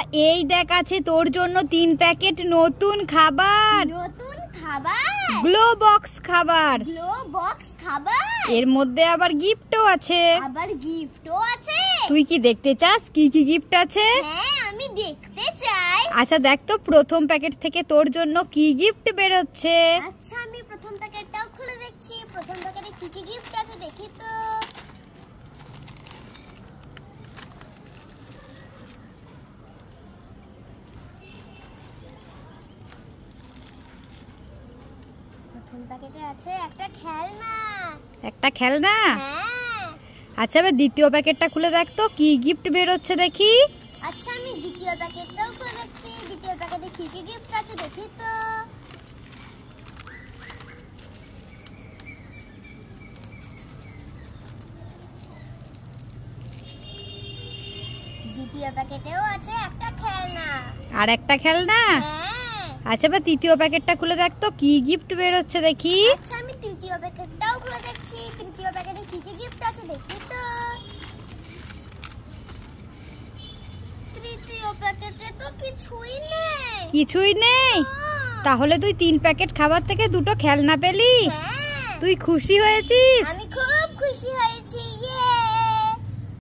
এই দেখ আছে তোর জন্য 3 প্যাকেট নতুন খাবার। নতুন খাবার? গ্লো বক্স খাবার। গ্লো বক্স খাবার? এর মধ্যে আবার গিফটও আছে। আবার গিফটও আছে? তুই কি দেখতে চাস কি কি গিফট আছে? হ্যাঁ, আমি দেখতে চাই। আচ্ছা দেখ তো প্রথম প্যাকেট থেকে তোর জন্য কি গিফট বের হচ্ছে। আচ্ছা, আমি প্রথম প্যাকেটটাও খুলে দেখছি। প্রথম প্যাকেটে কি কি গিফট আছে দেখি তো। প্রথম প্যাকেটে আছে একটা খেলনা। একটা খেলনা? হ্যাঁ। আচ্ছা এবার দ্বিতীয় প্যাকেটটা খুলে দেখ তো কি গিফট বের হচ্ছে দেখি। আচ্ছা, আমি দ্বিতীয় প্যাকেটটাও খুলে দেখছি। দ্বিতীয় প্যাকেটে কি কি গিফট আছে দেখি তো। দ্বিতীয় প্যাকেটেও আছে একটা খেলনা। আর একটা খেলনা? হ্যাঁ। আচ্ছা এবার তৃতীয় প্যাকেটটা খুলে দেখ তো কি গিফট বের হচ্ছে দেখি। আচ্ছা, আমি তৃতীয় প্যাকেটটাও খুলে দেখছি। তৃতীয় প্যাকেটে কি কি গিফট আছে দেখি তো। তৃতীয় প্যাকেটে তো কিছুই নেই। কিছুই নেই? তাহলে তুই 3 প্যাকেট খাবার থেকে 2টো খেলনা পেলি। হ্যাঁ। তুই খুশি হয়েছিস? আমি খুব খুশি হয়েছি।